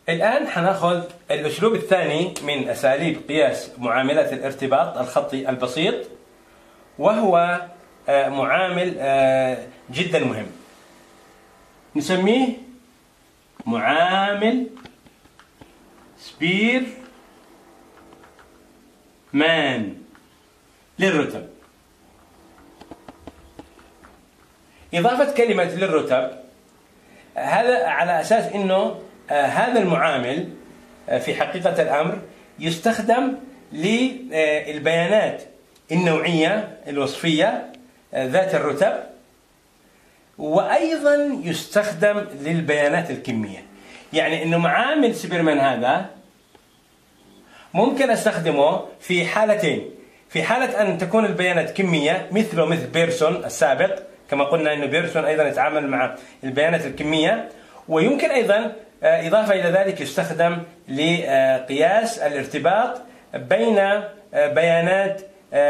الآن حناخذ الأسلوب الثاني من أساليب قياس معاملات الارتباط الخطي البسيط، وهو معامل جدا مهم نسميه معامل سبيرمان للرتب. إضافة كلمة للرتب هذا على أساس أنه هذا المعامل في حقيقة الأمر يستخدم للبيانات النوعية الوصفية ذات الرتب، وأيضا يستخدم للبيانات الكمية. يعني أنه معامل سبيرمان هذا ممكن أستخدمه في حالتين: في حالة أن تكون البيانات كمية مثل بيرسون السابق، كما قلنا أن بيرسون أيضا يتعامل مع البيانات الكمية، ويمكن أيضا إضافة إلى ذلك يستخدم لقياس الارتباط بين بيانات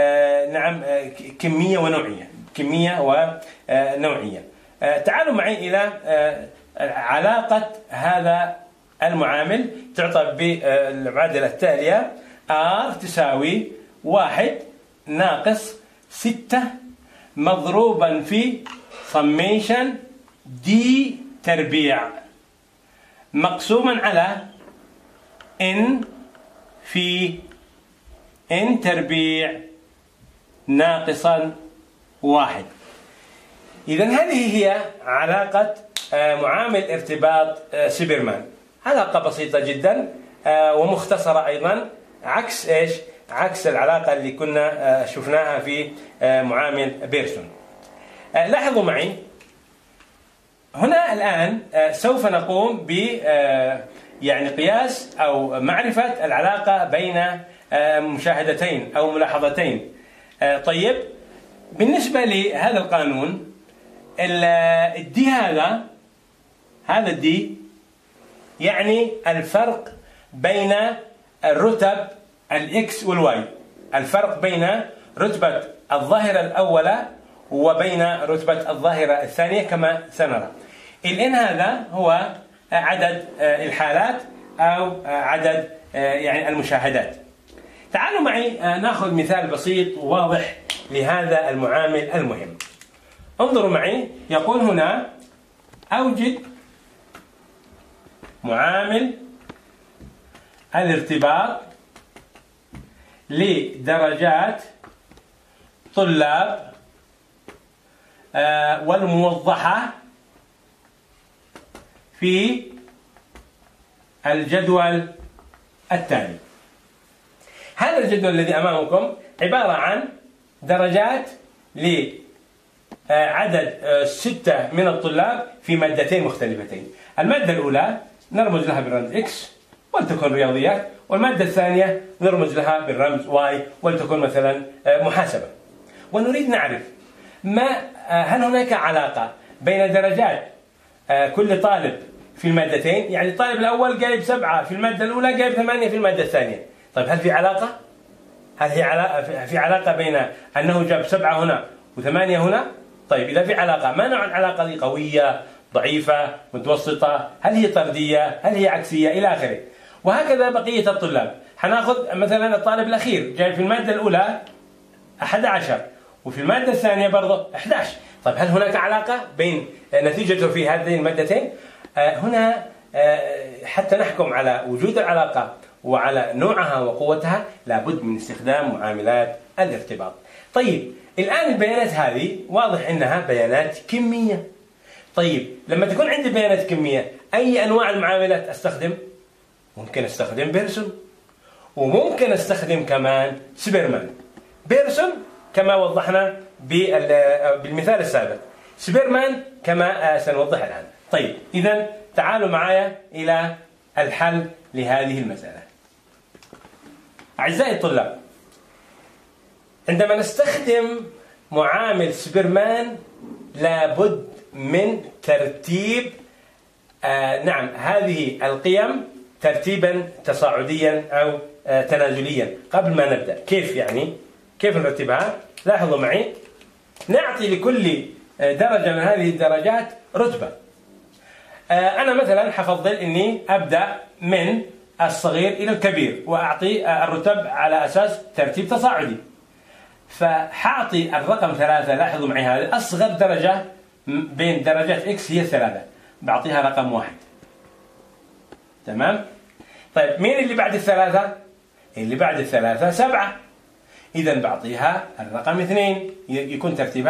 كمية ونوعية، كمية ونوعية. تعالوا معي إلى علاقة هذا المعامل، تعطى بالمعادلة التالية: R تساوي 1 ناقص 6 مضروبا في summation D تربيع مقسوما على N في N تربيع ناقصا 1. إذن هذه هي علاقة معامل ارتباط سبيرمان. علاقة بسيطة جدا ومختصرة أيضا، عكس إيش؟ عكس العلاقة اللي كنا شفناها في معامل بيرسون. لاحظوا معي هنا الآن سوف نقوم ب يعني قياس أو معرفة العلاقة بين مشاهدتين أو ملاحظتين. طيب، بالنسبة لهذا القانون الدي هذا الدي يعني الفرق بين الرتب الإكس والواي، الفرق بين رتبة الظاهرة الأولى وبين رتبة الظاهرة الثانية كما سنرى. الإن هذا هو عدد الحالات أو عدد يعني المشاهدات. تعالوا معي نأخذ مثال بسيط وواضح لهذا المعامل المهم. انظروا معي، يقول هنا: أوجد معامل الارتباط لدرجات طلاب والموضحة في الجدول التالي. هذا الجدول الذي أمامكم عبارة عن درجات لعدد 6 من الطلاب في مادتين مختلفتين. المادة الأولى نرمز لها بالرمز X ولتكن رياضيات، والمادة الثانية نرمز لها بالرمز Y ولتكن مثلا محاسبة. ونريد نعرف هل هناك علاقة بين درجات كل طالب في المادتين؟ يعني الطالب الأول جايب 7 في المادة الأولى، جايب 8 في المادة الثانية. طيب، هل في علاقة؟ هل في علاقة بين أنه جاب 7 هنا و8 هنا؟ طيب، إذا في علاقة، ما نوع العلاقة دي؟ قوية، ضعيفة، متوسطة؟ هل هي طردية؟ هل هي عكسية؟ إلى آخره. وهكذا بقية الطلاب. حناخذ مثلا الطالب الأخير جايب في المادة الأولى 11 وفي المادة الثانية برضه 11. طيب، هل هناك علاقة بين نتيجته في هذين المادتين؟ هنا حتى نحكم على وجود العلاقة وعلى نوعها وقوتها لابد من استخدام معاملات الارتباط. طيب، الآن البيانات هذه واضح أنها بيانات كمية. طيب، لما تكون عندي بيانات كمية، أي أنواع المعاملات أستخدم؟ ممكن أستخدم بيرسون، وممكن أستخدم كمان سبيرمان. بيرسون كما وضحنا بالمثال السابق، سبيرمان كما سنوضح الآن. طيب، إذن تعالوا معايا إلى الحل لهذه المسألة. أعزائي الطلاب، عندما نستخدم معامل سبيرمان لابد من ترتيب هذه القيم ترتيبا تصاعديا أو تنازليا. قبل ما نبدأ، كيف نرتبها؟ لاحظوا معي، نعطي لكل درجة من هذه الدرجات رتبة. أنا مثلا حفضل إني أبدأ من الصغير إلى الكبير وأعطي الرتب على أساس ترتيب تصاعدي، فحأعطي الرقم 3. لاحظوا معي هذا أصغر درجة بين درجات إكس هي 3، بعطيها رقم 1. تمام؟ طيب مين اللي بعد الثلاثة؟ اللي بعد الثلاثة 7، إذا بعطيها الرقم 2 يكون ترتيبها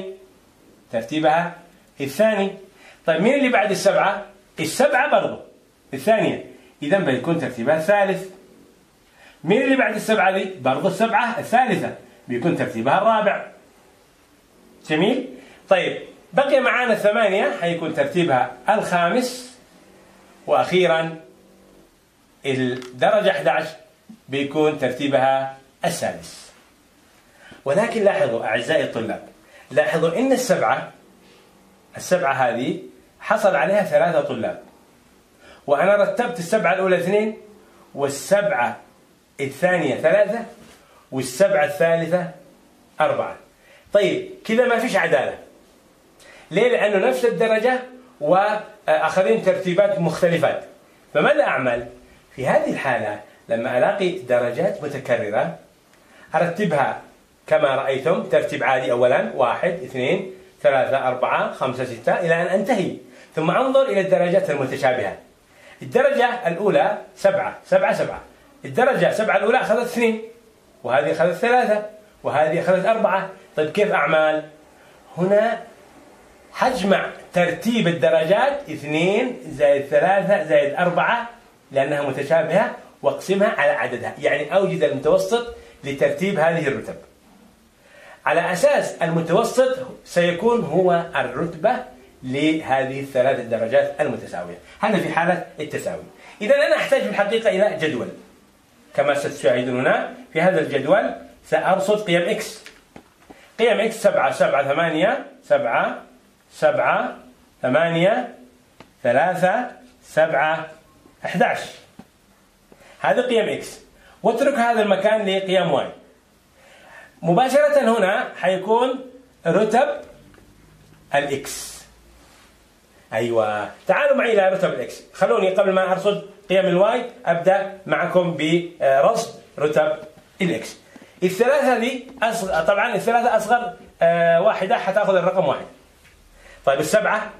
الثاني. طيب مين اللي بعد السبعة؟ السبعة برضو الثانية، إذا بيكون ترتيبها الثالث. مين اللي بعد السبعة دي؟ برضو السبعة الثالثة، بيكون ترتيبها الرابع. جميل؟ طيب بقي معانا 8 حيكون ترتيبها الخامس، وأخيرا الدرجة 11 بيكون ترتيبها السادس. ولكن لاحظوا أعزائي الطلاب، لاحظوا إن السبعة هذه حصل عليها 3 طلاب، وأنا رتبت السبعة الأولى 2 والسبعة الثانية 3 والسبعة الثالثة 4. طيب كذا ما فيش عدالة. ليه؟ لأنه نفس الدرجة وأخذين ترتيبات مختلفات. فماذا أعمل؟ في هذه الحالة لما ألاقي درجات متكررة أرتبها كما رأيتم ترتيب عادي، أولا 1 2 3 4 5 6 إلى أن أنتهي، ثم أنظر إلى الدرجات المتشابهة. الدرجة الأولى 7 7 7، الدرجة 7 الأولى أخذت 2، وهذه أخذت 3، وهذه أخذت 4. طيب كيف أعمل؟ هنا حجمع ترتيب الدرجات 2 زائد 3 زائد 4 لأنها متشابهة، واقسمها على عددها، يعني أوجد المتوسط لترتيب هذه الرتب. على أساس المتوسط سيكون هو الرتبة لهذه ال3 الدرجات المتساوية. هذا في حالة التساوي. إذا أنا أحتاج في الحقيقة إلى جدول، كما ستشاهدون هنا في هذا الجدول سأرصد قيم إكس. قيم إكس 7 7 8 7 7 8 3 7 11. هذه قيم إكس، واترك هذا المكان لقيم واي. مباشرة هنا حيكون رتب الإكس. أيوة، تعالوا معي إلى رتب الإكس. خلوني قبل ما أرصد قيم الواي أبدأ معكم برصد رتب الإكس. الثلاثة دي طبعا الثلاثة أصغر واحدة حتأخذ الرقم 1. طيب السبعة،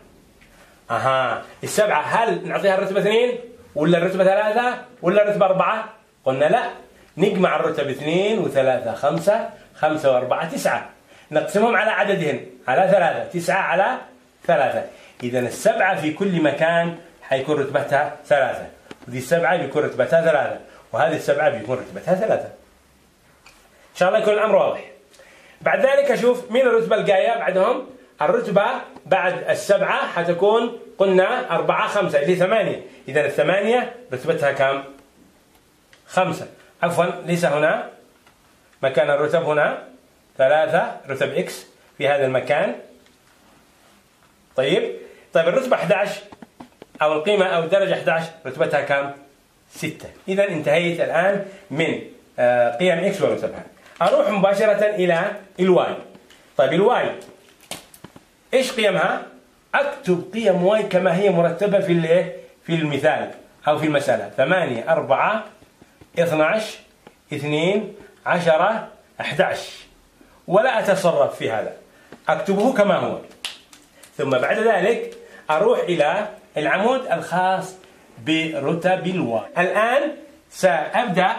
السبعة هل نعطيها الرتبة 2 ولا الرتبة 3 ولا الرتبة 4؟ قلنا لا، نجمع الرتب 2 و3 5 5 و4 9، نقسمهم على عددهن على 3، 9 على 3. إذا السبعة في كل مكان حيكون رتبتها 3، ودي السبعة بيكون رتبتها 3، وهذه السبعة بيكون رتبتها 3. إن شاء الله يكون الأمر واضح. بعد ذلك أشوف مين الرتبة الجاية بعدهم. الرتبة بعد السبعة حتكون قلنا 4 5 اللي 8. إذا الثمانية رتبتها كم؟ 5. عفوا، ليس هنا مكان الرتب، هنا 3 رتب إكس في هذا المكان. طيب الرتبة 11 أو القيمة أو الدرجة 11 رتبتها كم؟ 6. إذا انتهيت الآن من قيم إكس ورتبها. أروح مباشرة إلى الواي. طيب الواي إيش قيمها؟ أكتب قيم واي كما هي مرتبة في المثال أو في المسألة. 8 4 12 2 10 11، ولا أتصرف في هذا، أكتبه كما هو. ثم بعد ذلك أروح إلى العمود الخاص برتب الواي. الآن سأبدأ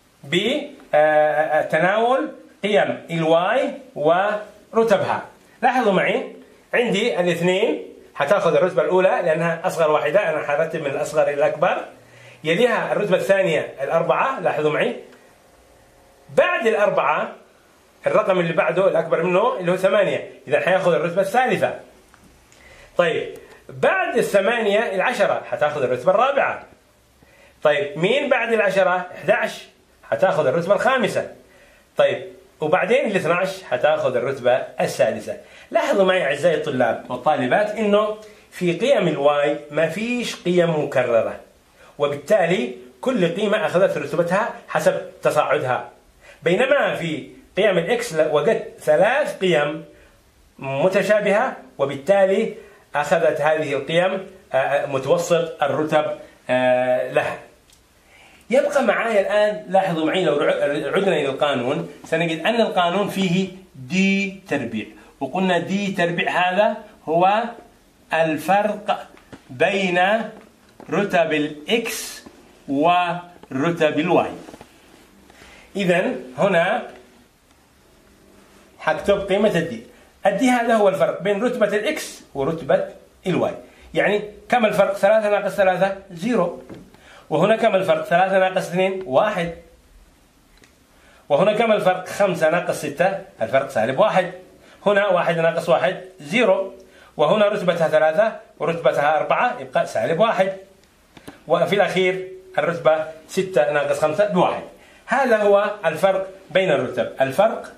بتناول قيم الواي ورتبها. لاحظوا معي، عندي الاثنين حتاخذ الرتبة الأولى لأنها أصغر واحدة، أنا حرتب من الأصغر إلى الأكبر. يليها الرتبة الثانية 4، لاحظوا معي. بعد 4 الرقم اللي بعده الأكبر منه اللي هو 8، إذا حياخذ الرتبة الثالثة. طيب بعد 8 10 حتاخذ الرتبة الرابعة. طيب مين بعد 10 11 حتاخذ الرتبة الخامسة. طيب وبعدين 12 حتاخذ الرتبة السادسة. لاحظوا معي أعزائي الطلاب والطالبات إنه في قيم الواي ما فيش قيم مكررة، وبالتالي كل قيمة أخذت رتبتها حسب تصاعدها. بينما في قيم الإكس وجدت 3 قيم متشابهة، وبالتالي أخذت هذه القيم متوسط الرتب لها. يبقى معايا الآن، لاحظوا معي لو عدنا إلى القانون سنجد أن القانون فيه دي تربيع، وقلنا دي تربيع هذا هو الفرق بين رتب الإكس ورتب الواي. إذن هنا حكتب قيمة الدي. الدي هذا هو الفرق بين رتبة الإكس ورتبة الواي. يعني كم الفرق؟ 3 ناقص 3 0. وهنا كم الفرق؟ 3 ناقص 2 1. وهنا كم الفرق؟ 5 ناقص 6 الفرق -1. هنا 1 ناقص 1 0. وهنا رتبتها 3 ورتبتها 4 يبقى -1. وفي الأخير الرتبة 6 ناقص 5 ب1. هذا هو الفرق بين الرتب، الفرق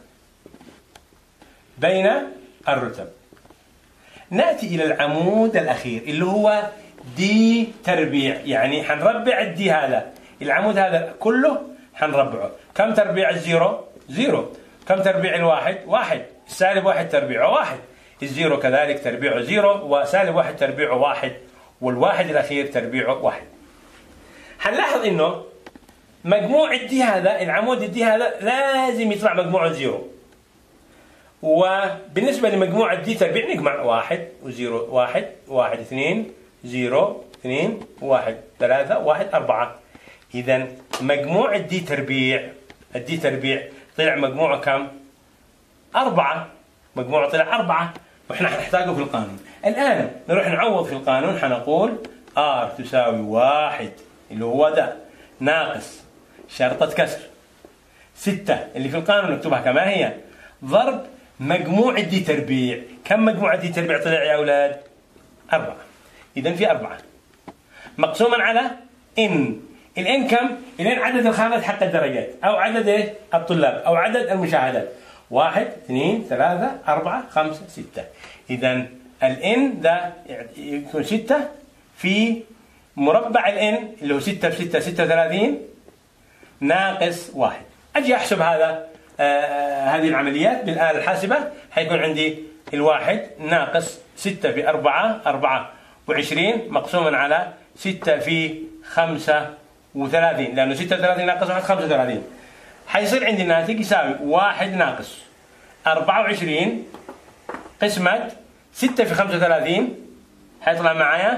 بين الرتب. نأتي إلى العمود الأخير اللي هو دي تربيع، يعني حنربع الدي هذا، العمود هذا كله حنربعه. كم تربيع الزيرو؟ 0. كم تربيع الواحد؟ 1. -1 تربيعه 1. الزيرو كذلك تربيعه 0، وسالب1 تربيعه 1، والواحد الأخير تربيعه 1. حنلاحظ إنه مجموع الدي هذا، العمود الدي هذا لازم يطلع مجموعه 0. وبالنسبة لمجموع الدي تربيع نجمع 1 و0 1 1 2 0 2 1 3 1 4. إذا مجموع الدي تربيع طلع مجموعه كم؟ 4. مجموعه طلع 4، وإحنا حنحتاجه في القانون. الآن نروح نعوض في القانون، حنقول R تساوي 1 اللي هو ده ناقص شرطة كسر 6 اللي في القانون نكتبها كما هي ضرب مجموع الدي تربيع. كم مجموع الدي تربيع طلع يا أولاد؟ 4. إذن في 4 مقسوما على إن. الإن كم؟ الإن عدد الخانات حق الدرجات، أو عدد الطلاب، أو عدد المشاهدات. 1 2 3 4 5 6. إذن الإن ده يكون 6 في مربع الإن اللي هو 6 في 6 36 ناقص 1. أجي أحسب هذا هذه العمليات بالآلة الحاسبة. حيكون عندي الواحد ناقص 6 في 4 24 مقسوما على 6 في 35، لأنه 36 ناقص 1 35. حيصير عندي الناتج يساوي 1 ناقص 24 قسمة 6 في 35 حيطلع معايا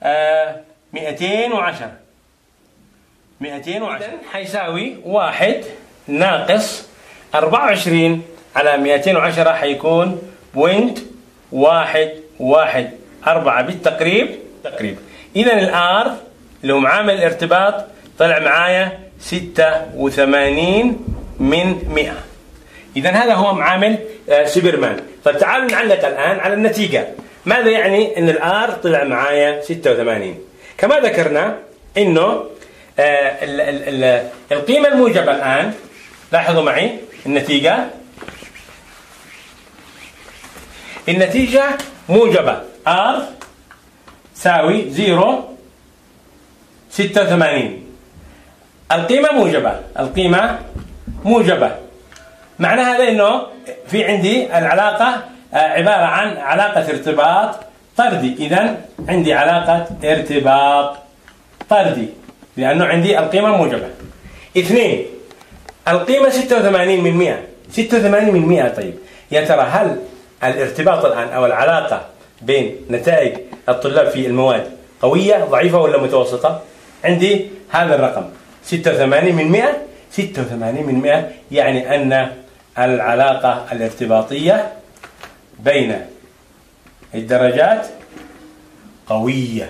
210. حيساوي 1 ناقص 24 على 210 حيكون 0.114 بالتقريب. إذا الآر اللي هو معامل الارتباط طلع معايا 86 من 100. إذا هذا هو معامل سوبرمان. طيب تعالوا نعلق الآن على النتيجة. ماذا يعني أن الآر طلع معايا 86؟ كما ذكرنا أنه القيمة الموجبة الآن، لاحظوا معي النتيجة موجبة R تساوي 0.86. القيمة موجبة. معنى هذا أنه في عندي العلاقة عبارة عن علاقة ارتباط طردي. إذن عندي علاقة ارتباط طردي لأنه عندي القيمة موجبة. 2 القيمة 86 من 100. 86 من 100. طيب يا ترى هل الارتباط الآن أو العلاقة بين نتائج الطلاب في المواد قوية ضعيفة ولا متوسطة؟ عندي هذا الرقم 86 من 100. 86 من 100 يعني أن العلاقة الارتباطية بين الدرجات قوية.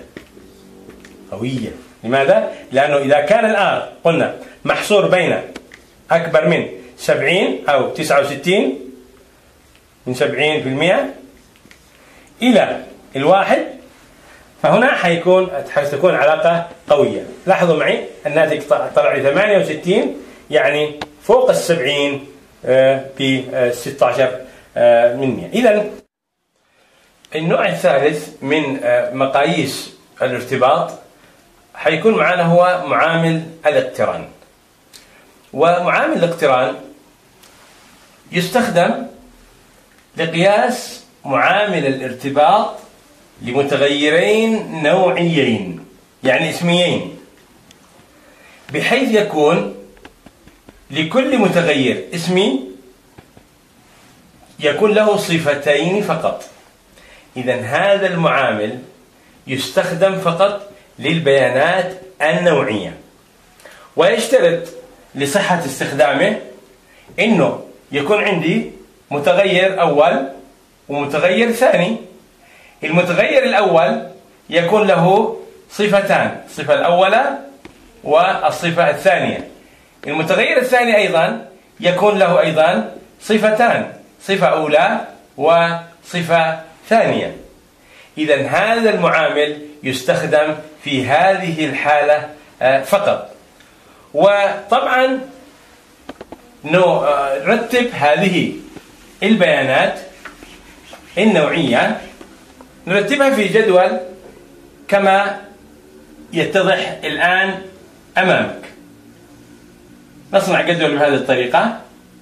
لماذا؟ لأنه إذا كان الآر قلنا محصور بين أكبر من 70 أو 69 من 70% إلى الواحد، فهنا حتكون علاقة قوية. لاحظوا معي الناتج طلع لي 68 يعني فوق 70 ب 16 من 100. إذن النوع الثالث من مقاييس الارتباط حيكون معنا هو معامل الاقتران. ومعامل الاقتران يستخدم لقياس معامل الارتباط لمتغيرين نوعيين يعني اسميين، بحيث يكون لكل متغير اسمي يكون له صفتين فقط. إذن هذا المعامل يستخدم فقط للبيانات النوعية، ويشترط لصحة استخدامه إنه يكون عندي متغير أول ومتغير ثاني. المتغير الأول يكون له صفتان، الصفة الأولى والصفة الثانية. المتغير الثاني أيضا يكون له أيضا صفتان، صفة أولى وصفة ثانية. إذن هذا المعامل يستخدم في هذه الحالة فقط. وطبعا نرتب هذه البيانات النوعية، نرتبها في جدول كما يتضح الآن أمامك. نصنع جدول بهذه الطريقة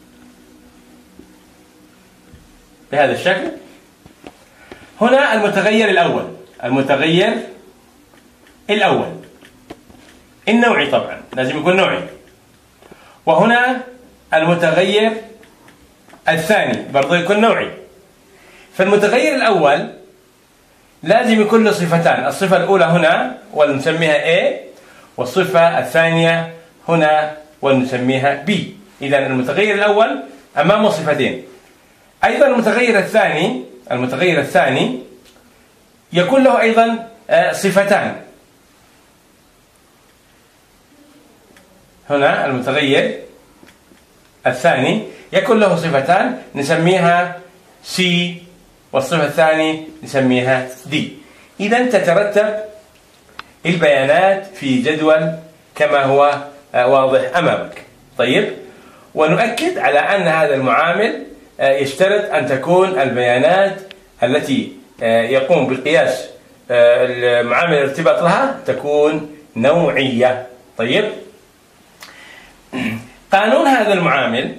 بهذا الشكل. هنا المتغير الأول، المتغير الأول النوعي، طبعا لازم يكون نوعي. وهنا المتغير الثاني برضو يكون نوعي. فالمتغير الأول لازم يكون له صفتان، الصفة الأولى هنا ونسميها A، والصفة الثانية هنا ونسميها B. إذن المتغير الأول أمامه صفتين. أيضا المتغير الثاني يكون له أيضا صفتان. هنا المتغير الثاني يكون له صفتان نسميها C، والصفة الثانية نسميها D. إذن تترتب البيانات في جدول كما هو واضح أمامك. طيب، ونؤكد على أن هذا المعامل يشترط أن تكون البيانات التي يقوم بقياس معامل الارتباط لها تكون نوعية. طيب، قانون هذا المعامل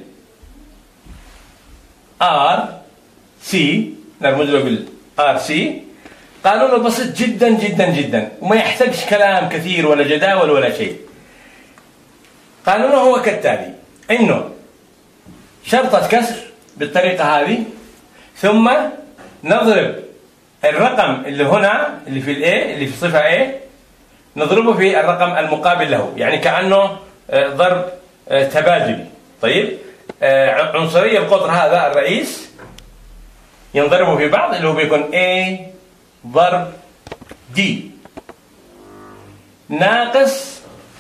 RC، نرمز له بالRC، قانونه بسيط جدا جدا جدا وما يحتاجش كلام كثير ولا جداول ولا شيء. قانونه هو كالتالي: إنه شرطة كسر بالطريقة هذه، ثم نضرب الرقم اللي هنا اللي في الA اللي في صفة A نضربه في الرقم المقابل له، يعني كأنه ضرب تبادلي. طيب، عنصري القطر هذا الرئيس ينضربوا في بعض اللي هو بيكون A ضرب D ناقص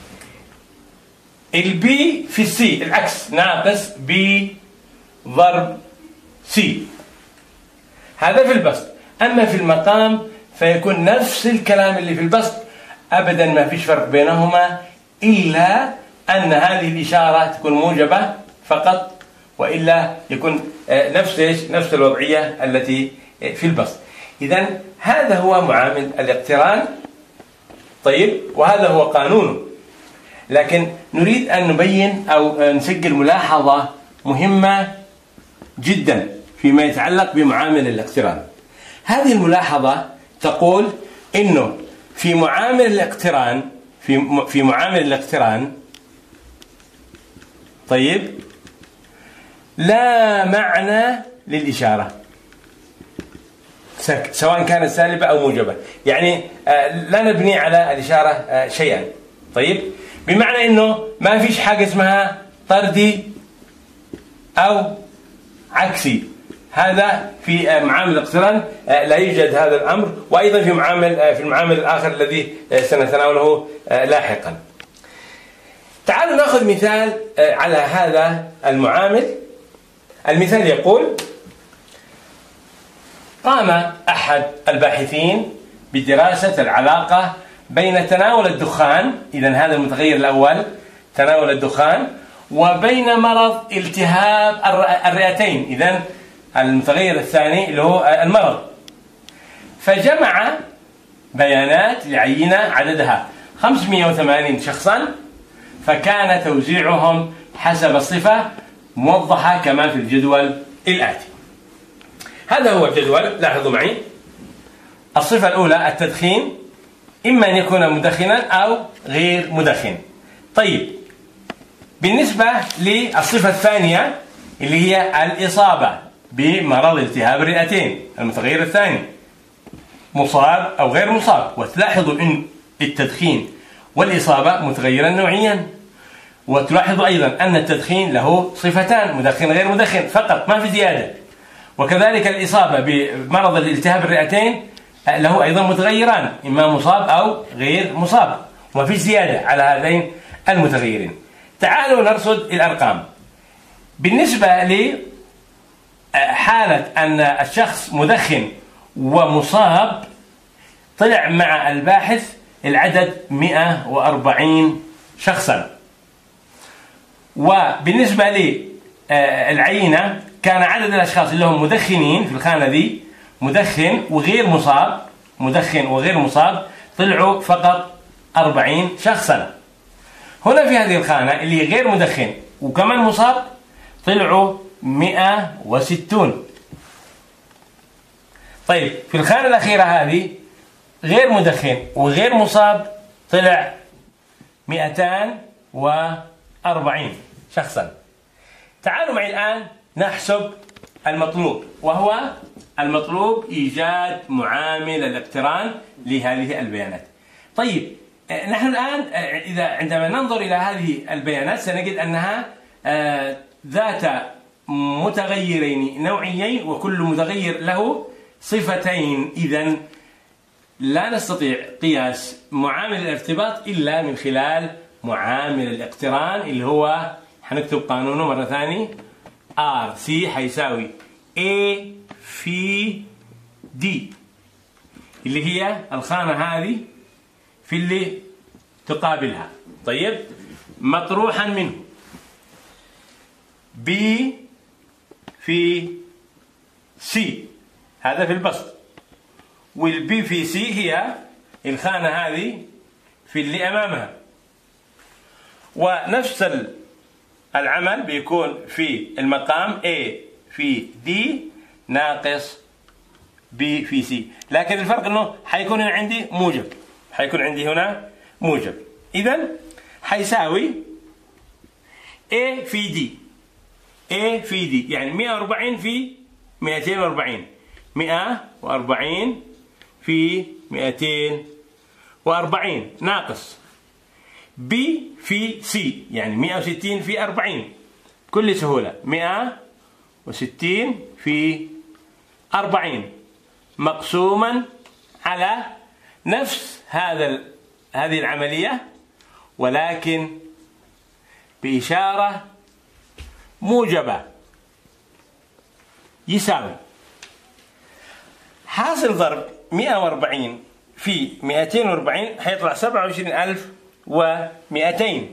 الB في C، العكس، ناقص B ضرب C. هذا في البسط. أما في المقام فيكون نفس الكلام اللي في البسط أبدا، ما فيش فرق بينهما، إلا أن هذه الإشارة تكون موجبة فقط، وإلا يكون نفس الوضعية التي في البسط. إذن هذا هو معامل الاقتران. طيب، وهذا هو قانونه. لكن نريد أن نبين أو نسجل ملاحظة مهمة جدا فيما يتعلق بمعامل الاقتران. هذه الملاحظة تقول إنه في معامل الاقتران طيب، لا معنى للإشارة سواء كانت سالبة أو موجبة، يعني لا نبني على الإشارة شيئا. طيب، بمعنى إنه ما فيش حاجة اسمها طردي أو عكسي. هذا في معامل الاقتران لا يوجد هذا الأمر، وأيضا في المعامل الآخر الذي سنتناوله لاحقا. تعالوا نأخذ مثال على هذا المعامل. المثال يقول: قام أحد الباحثين بدراسة العلاقة بين تناول الدخان، إذن هذا المتغير الأول تناول الدخان، وبين مرض التهاب الرئتين، إذن المتغير الثاني اللي هو المرض. فجمع بيانات لعينة عددها 580 شخصا، فكان توزيعهم حسب الصفة موضحة كما في الجدول الآتي. هذا هو الجدول، لاحظوا معي. الصفة الأولى التدخين، إما أن يكون مدخنا أو غير مدخن. طيب، بالنسبة للصفة الثانية اللي هي الإصابة بمرض التهاب الرئتين، المتغير الثاني، مصاب أو غير مصاب. وتلاحظوا أن التدخين والإصابة متغيران نوعيا، وتلاحظوا أيضا أن التدخين له صفتان، مدخن غير مدخن فقط، ما في زيادة. وكذلك الإصابة بمرض الالتهاب الرئتين له أيضا متغيران، إما مصاب أو غير مصاب، وما في زيادة على هذين المتغيرين. تعالوا نرصد الأرقام. بالنسبة لحالة أن الشخص مدخن ومصاب، طلع مع الباحث العدد 140 شخصا. وبالنسبة للعينة كان عدد الأشخاص اللي هم مدخنين في الخانة دي، مدخن وغير مصاب، طلعوا فقط 40 شخصا. هنا في هذه الخانة اللي هي غير مدخن وكمان مصاب طلعوا 160. طيب، في الخانة الأخيرة هذه غير مدخن وغير مصاب طلع 240 شخصا. تعالوا معي الآن نحسب المطلوب، وهو المطلوب إيجاد معامل الاقتران لهذه البيانات. طيب، نحن الآن عندما ننظر إلى هذه البيانات سنجد أنها ذات متغيرين نوعيين، وكل متغير له صفتين. إذن لا نستطيع قياس معامل الارتباط إلا من خلال معامل الاقتران، اللي هو حنكتب قانونه مرة ثانية، RC حيساوي A في D، اللي هي الخانة هذه في اللي تقابلها. طيب، مطروحا منه B في C، هذا في البسط، والB في C هي الخانة هذه في اللي أمامها. ونفس العمل بيكون في المقام A في D ناقص B في C، لكن الفرق أنه حيكون هنا عندي موجب، حيكون عندي هنا موجب. إذن حيساوي A في D، A في D يعني 140 في 240، 140 في 240 ناقص B في C يعني 160 في 40، بكل سهولة 160 في 40 مقسوما على نفس هذه العملية، ولكن بإشارة موجبة، يساوي حاصل ضرب 140 في 240 حيطلع 27,200،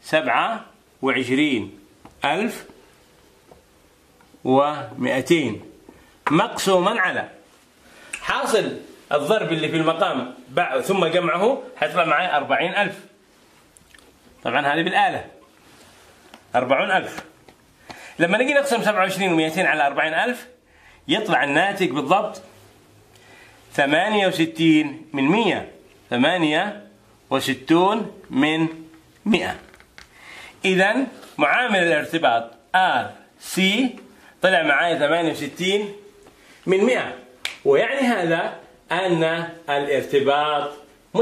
27,200 مقسوما على حاصل الضرب اللي في المقام ثم جمعه حيطلع معي 40,000. طبعا هذه بالآلة 40,000. لما نجي نقسم 27,200 على 40,000 يطلع الناتج بالضبط 68 من 100، 68 من 100. إذن معامل الارتباط RC طلع معي 68 من 100، ويعني هذا أن الارتباط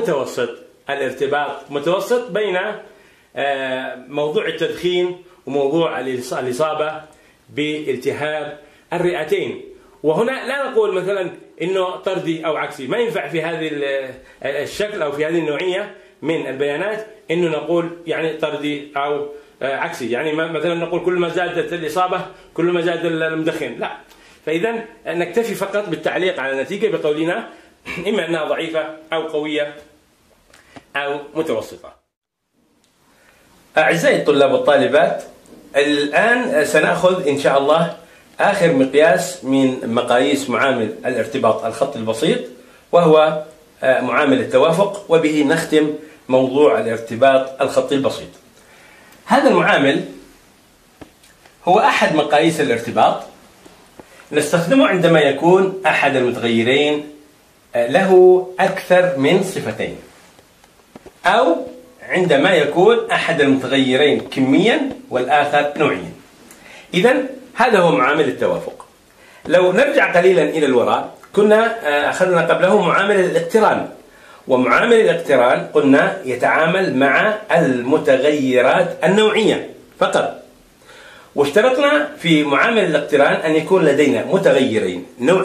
متوسط بين موضوع التدخين وموضوع الإصابة بالتهاب الرئتين. وهنا لا نقول مثلا إنه طردي أو عكسي، ما ينفع في هذه الشكل أو في هذه النوعية من البيانات إنه نقول يعني طردي أو عكسي، يعني مثلا نقول كل ما زادت الإصابة كل ما زاد المدخن، لا. فإذا نكتفي فقط بالتعليق على النتيجة بقولنا إما أنها ضعيفة أو قوية أو متوسطة. أعزائي الطلاب والطالبات، الآن سنأخذ إن شاء الله آخر مقياس من مقاييس معامل الارتباط الخط البسيط، وهو معامل التوافق، وبه نختم موضوع الارتباط الخطي البسيط. هذا المعامل هو أحد مقاييس الارتباط، نستخدمه عندما يكون أحد المتغيرين له أكثر من صفتين، أو عندما يكون أحد المتغيرين كميا والآخر نوعيا. إذن هذا هو معامل التوافق. لو نرجع قليلا إلى الوراء كنا أخذنا قبله معامل الاقتران، ومعامل الاقتران قلنا يتعامل مع المتغيرات النوعية فقط، واشترطنا في معامل الاقتران أن يكون لدينا متغيرين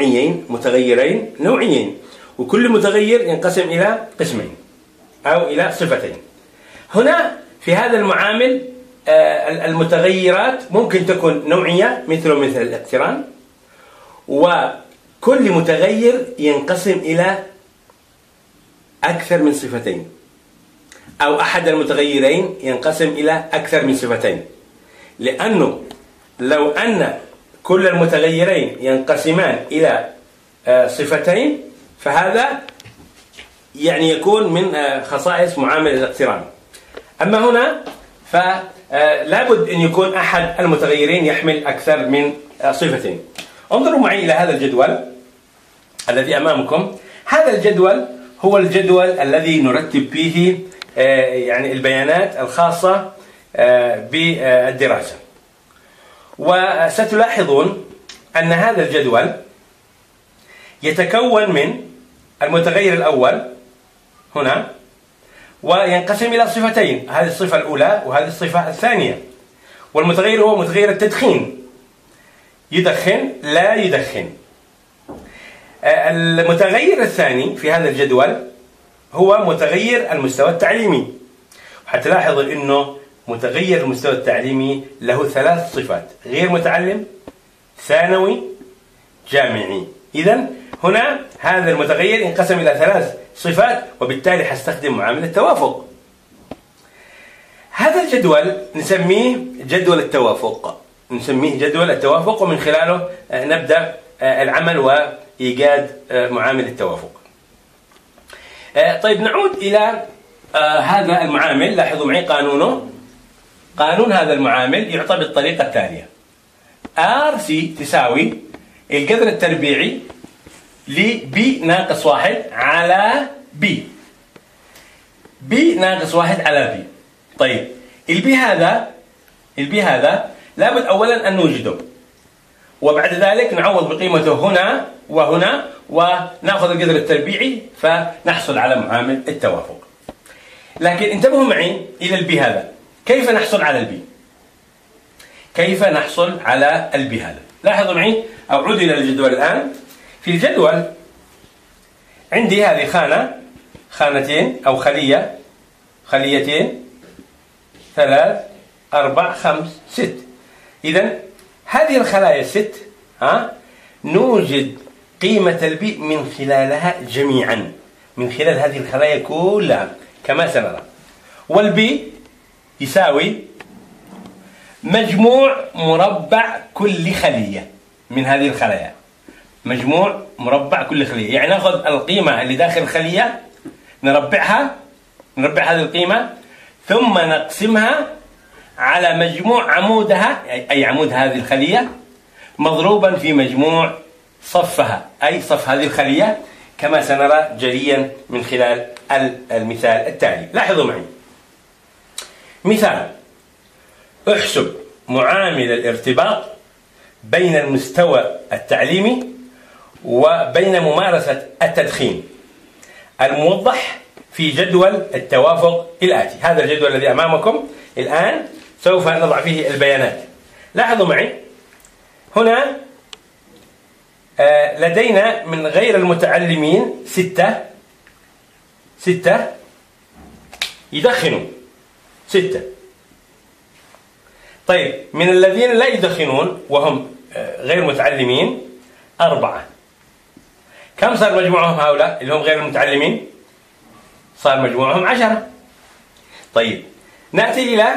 نوعيين، وكل متغير ينقسم إلى قسمين أو إلى صفتين. هنا في هذا المعامل المتغيرات ممكن تكون نوعية مثل الاقتران، وكل متغير ينقسم إلى أكثر من صفتين، أو أحد المتغيرين ينقسم إلى أكثر من صفتين، لأنه لو أن كل المتغيرين ينقسمان إلى صفتين فهذا يعني يكون من خصائص معامل الاقتران. أما هنا فلا بد أن يكون أحد المتغيرين يحمل أكثر من صفتين. انظروا معي إلى هذا الجدول الذي أمامكم. هذا الجدول هو الجدول الذي نرتب فيه يعني البيانات الخاصة بالدراسة، وستلاحظون أن هذا الجدول يتكون من المتغير الأول هنا، وينقسم إلى صفتين، هذه الصفة الأولى وهذه الصفة الثانية. والمتغير هو متغير التدخين، يدخن لا يدخن. المتغير الثاني في هذا الجدول هو متغير المستوى التعليمي، وحتلاحظوا أنه متغير المستوى التعليمي له 3 صفات: غير متعلم، ثانوي، جامعي. إذن هنا هذا المتغير ينقسم إلى 3 صفات، وبالتالي حستخدم معامل التوافق. هذا الجدول نسميه جدول التوافق، ومن خلاله نبدأ العمل وإيجاد معامل التوافق. طيب نعود إلى هذا المعامل. لاحظوا معي قانونه. قانون هذا المعامل يعطى بالطريقة التالية: RC تساوي القدر التربيعي ل B ناقص 1 على B. B ناقص 1 على B. طيب البي هذا لابد أولا أن نوجده، وبعد ذلك نعوض بقيمته هنا وهنا، ونأخذ القدر التربيعي فنحصل على معامل التوافق. لكن انتبهوا معي إلى البي هذا. كيف نحصل على البي هذا؟ لاحظوا معي، أعود إلى الجدول الآن. في الجدول عندي هذه خانتين أو خليتين 3 4 5 6. إذن هذه الخلايا 6 نوجد قيمة البي من خلالها جميعا، من خلال هذه الخلايا كلها كما سنرى. والبي يساوي مجموع مربع كل خلية من هذه الخلايا، مجموع مربع كل خلية. يعني نأخذ القيمة اللي داخل الخلية، نربع هذه القيمة، ثم نقسمها على مجموع عمودها، أي عمود هذه الخلية، مضروبا في مجموع صفها، أي صف هذه الخلية، كما سنرى جليا من خلال المثال التالي. لاحظوا معي مثال: احسب معامل الارتباط بين المستوى التعليمي وبين ممارسة التدخين الموضح في جدول التوافق الآتي. هذا الجدول الذي أمامكم الآن سوف نضع فيه البيانات. لاحظوا معي هنا لدينا من غير المتعلمين 6 يدخنوا 6. طيب من الذين لا يدخنون وهم غير متعلمين 4. كم صار مجموعهم هؤلاء اللي هم غير المتعلمين؟ صار مجموعهم 10. طيب نأتي إلى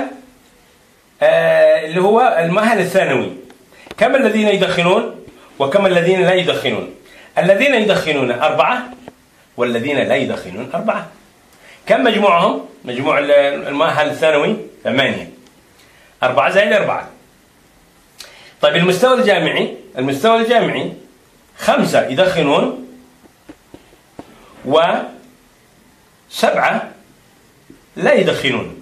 اللي هو المؤهل الثانوي. كم الذين يدخنون وكم الذين لا يدخنون؟ الذين يدخنون 4 والذين لا يدخنون 4. كم مجموعهم؟ مجموع المؤهل الثانوي 8. 4 زائد 4. طيب المستوى الجامعي 5 يدخنون وسبعة لا يدخنون،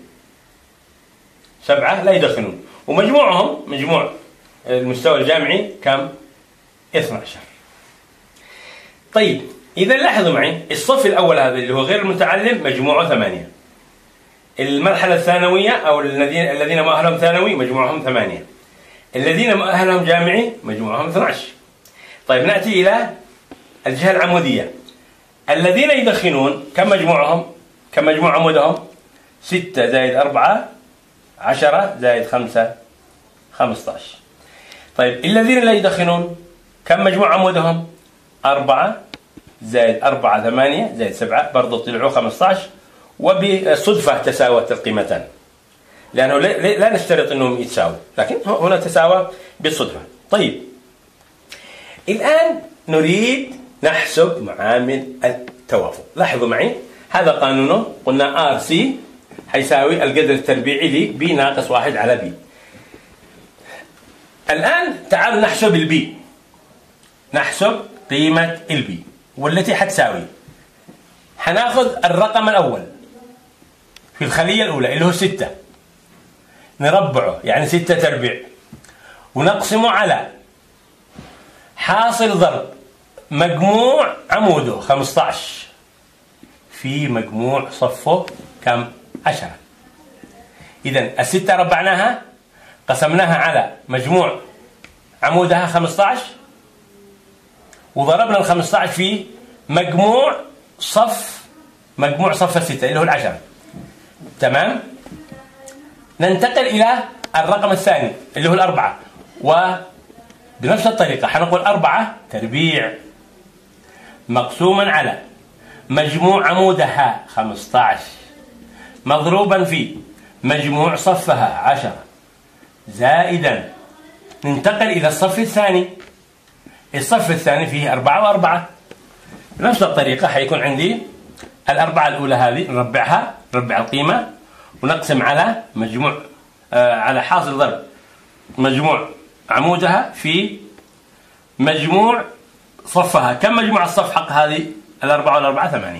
7 لا يدخنون، ومجموعهم مجموع المستوى الجامعي كم؟ 12. طيب إذا لاحظوا معي الصف الأول هذا اللي هو غير المتعلم مجموعه 8، المرحلة الثانوية أو الذين مؤهلهم ثانوي مجموعهم 8، الذين مؤهلهم جامعي مجموعهم 12. طيب نأتي إلى الجهة العمودية، الذين يدخنون كم مجموعهم؟ كم مجموع عمودهم؟ 6 زائد 4 10 زائد 5 15. طيب الذين لا يدخنون كم مجموع عمودهم؟ 4 زائد 4 8 زائد 7 برضو طلعوا 15، وبالصدفة تساوت القيمتان، لأنه لا نشترط أنهم يتساووا، لكن هنا تساوى بالصدفة. طيب الآن نريد نحسب معامل التوافق. لاحظوا معي هذا قانونه، قلنا RC حيساوي القدر التربيعي ل B ناقص 1 على B. الآن تعالوا نحسب البي، نحسب قيمة البي والتي حتساوي، حناخذ الرقم الأول في الخلية الأولى اللي هو 6، نربعه يعني 6 تربيع، ونقسمه على حاصل ضرب مجموع عموده 15 في مجموع صفه كم؟ 10. إذن ال6 ربعناها قسمناها على مجموع عمودها 15 وضربنا ال15 في مجموع صف ال6 اللي هو 10. تمام؟ ننتقل إلى الرقم الثاني اللي هو 4، وبنفس الطريقة حنقول 4 تربيع مقسوما على مجموع عمودها 15 مضروبا في مجموع صفها 10 زائدا، ننتقل إلى الصف الثاني. الصف الثاني فيه 4 و4، بنفس الطريقة حيكون عندي الأربعة الأولى هذه نربع القيمة ونقسم على مجموع على حاصل ضرب مجموع عمودها في مجموع صفها. كم مجموع الصف حق هذه الأربعة والأربعة؟ 8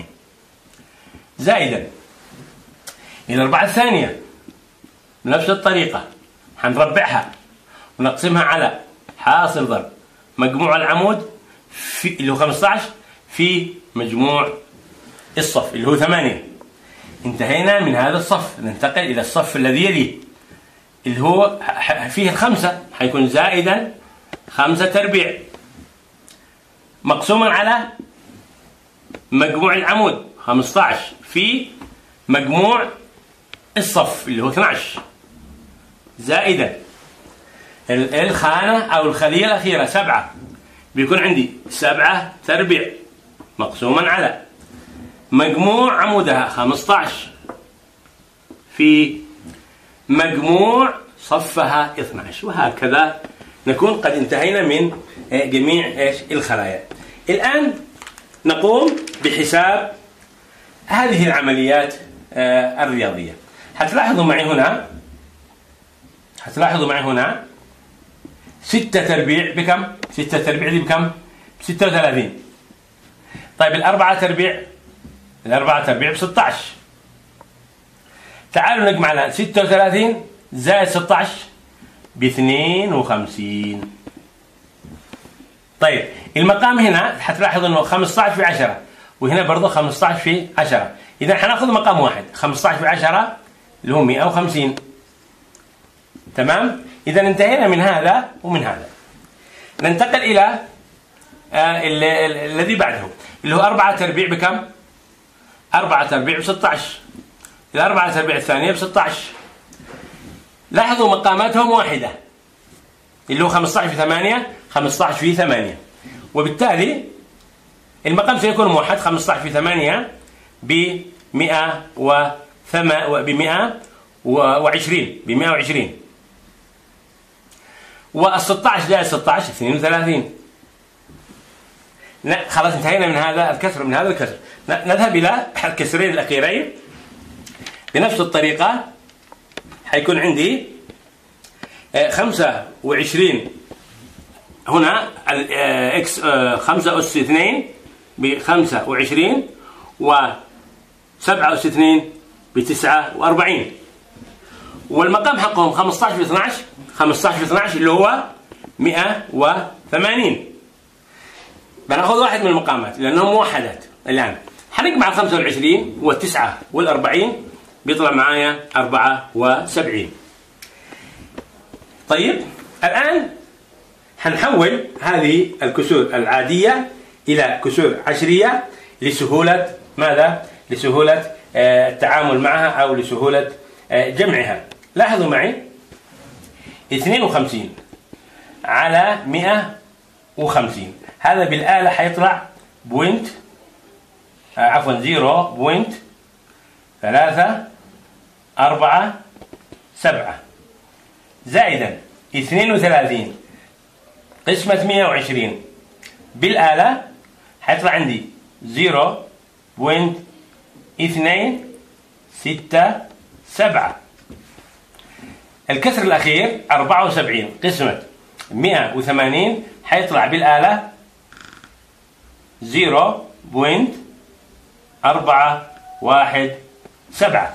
زائدا الأربعة الثانية بنفس الطريقة حنربعها ونقسمها على حاصل ضرب مجموع العمود في اللي هو 15 في مجموع الصف اللي هو 8. انتهينا من هذا الصف، ننتقل إلى الصف الذي يليه اللي هو فيه 5، حيكون زائدا 5 تربيع مقسوما على مجموع العمود 15 في مجموع الصف اللي هو 12 زائدا الخانة أو الخلية الأخيرة 7، بيكون عندي 7 تربيع مقسوما على مجموع عمودها 15 في مجموع صفها 12، وهكذا نكون قد انتهينا من جميع الخلايا. الآن نقوم بحساب هذه العمليات الرياضية. هتلاحظوا معي هنا 6 تربيع بكم؟ 6 تربيع دي بكم؟ 36. طيب الأربعة تربيع ب16. تعالوا نجمع لها 36 زائد 16 ب52. طيب المقام هنا حتلاحظوا انه 15 في 10 وهنا برضه 15 في 10، اذا حناخذ مقام واحد 15 في 10 اللي هو 150. تمام؟ اذا انتهينا من هذا ومن هذا. ننتقل الى الذي بعده اللي هو 4 تربيع بكم؟ 4 تربيع ب16. الأربعة تربيع الثانية ب16. لاحظوا مقاماتهم واحدة اللي هو 15 في 8 15 في 8، وبالتالي المقام سيكون موحد 15 في 8 ب 120 وال16 زائد 16 32. خلاص انتهينا من هذا الكسر من هذا الكسر. نذهب إلى الكسرين الأخيرين بنفس الطريقة. حيكون عندي 25 هنا x 5 أس 2 ب 25 و67 ب49. والمقام حقهم 15 في 12، 15 في 12 اللي هو 180. بناخذ واحد من المقامات لأنهم موحدات. الآن حنجمع 25 و9 وال40 بيطلع معايا 74. طيب الآن حنحول هذه الكسور العادية إلى كسور عشرية لسهولة ماذا؟ لسهولة التعامل معها أو لسهولة جمعها. لاحظوا معي 52 على 150 هذا بالآلة حيطلع بوينت عفوا 0.347 زائدا 32 قسمة 120 بالآلة حيطلع عندي 0.267. الكسر الأخير 74 قسمة 180 حيطلع بالآلة 0.417.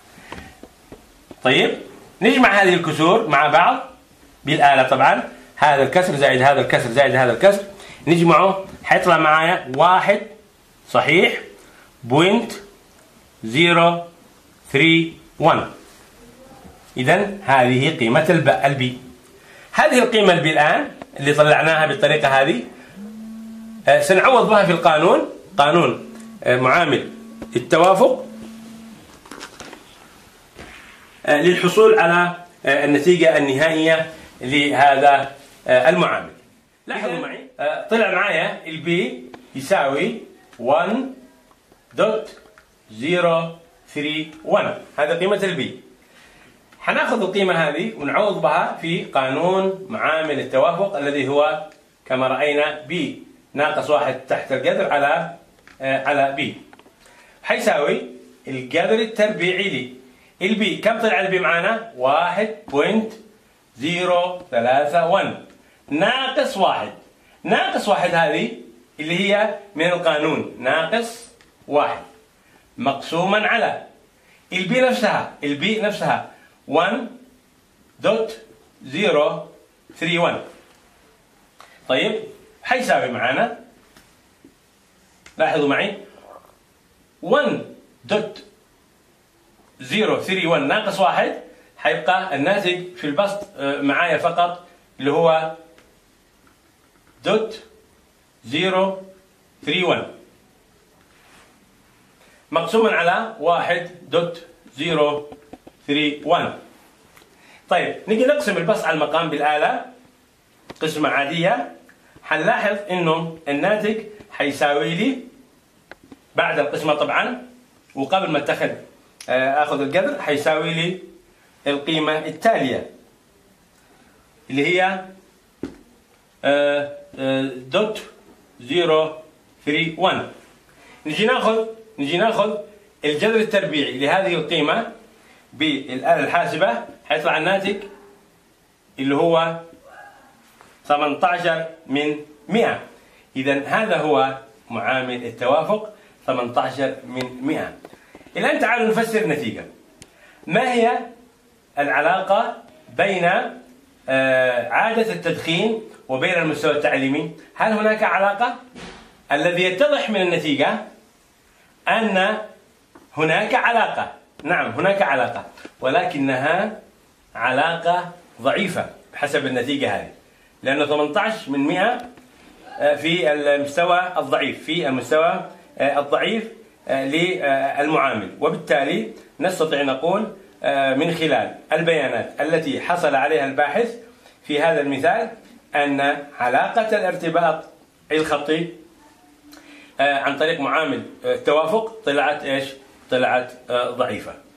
طيب نجمع هذه الكسور مع بعض بالآلة. طبعا هذا الكسر زائد هذا الكسر زائد هذا الكسر نجمعه حيطلع معايا 1 صحيح .031. إذن هذه قيمة البي. هذه القيمة البي الآن اللي طلعناها بالطريقة هذه سنعوض بها في القانون، قانون معامل التوافق، للحصول على النتيجة النهائية لهذا المعامل. لاحظوا معي طلع معايا البي يساوي 1.031. هذا قيمة البي. حناخذ القيمة هذه ونعوض بها في قانون معامل التوافق الذي هو كما رأينا بي ناقص 1 تحت الجذر على بي، حيساوي الجذر التربيعي البي. كم طلع البي معنا؟ 1.031 ناقص 1. ناقص 1 هذه اللي هي من القانون ناقص 1 مقسوما على البي نفسها. البي نفسها 1.031. طيب حيساوي معنا، لاحظوا معي 1.031 ناقص 1 حيبقى الناتج في البسط معايا فقط اللي هو 0.031 مقسوما على 1.031. طيب نيجي نقسم البسط على المقام بالآلة قسمة عادية. حنلاحظ انه الناتج حيساوي لي بعد القسمة طبعا وقبل ما اخذ الجذر حيساوي لي القيمة التالية اللي هي 0.031. نجي ناخذ الجذر التربيعي لهذه القيمة بالآلة الحاسبة حيطلع الناتج اللي هو 18 من 100. إذن هذا هو معامل التوافق 18 من 100. الآن تعالوا نفسر النتيجة. ما هي العلاقة بين عادة التدخين وبين المستوى التعليمي؟ هل هناك علاقة؟ الذي يتضح من النتيجة أن هناك علاقة. نعم هناك علاقة، ولكنها علاقة ضعيفة بحسب النتيجة هذه، لأنه 18 من 100 في المستوى الضعيف للمعامل. وبالتالي نستطيع نقول من خلال البيانات التي حصل عليها الباحث في هذا المثال أن علاقة الارتباط الخطي عن طريق معامل التوافق طلعت ضعيفة.